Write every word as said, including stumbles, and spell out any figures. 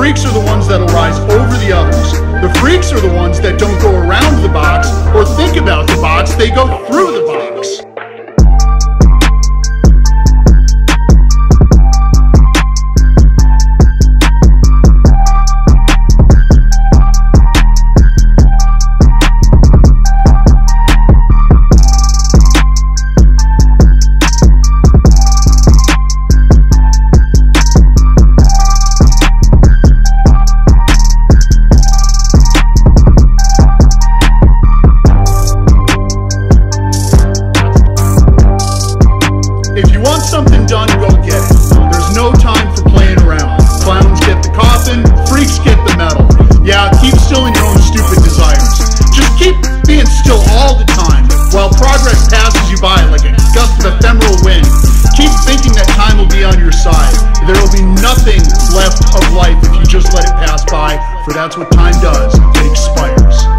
freaks are the ones that'll rise over the others. The freaks are the ones that don't go around the box or think about the box, they go through the box. Something done, go get it. There's no time for playing around. Clowns get the coffin, freaks get the medal. Yeah, keep still in your own stupid desires. Just keep being still all the time while progress passes you by like a gust of ephemeral wind. Keep thinking that time will be on your side. There will be nothing left of life if you just let it pass by, for that's what time does. It expires.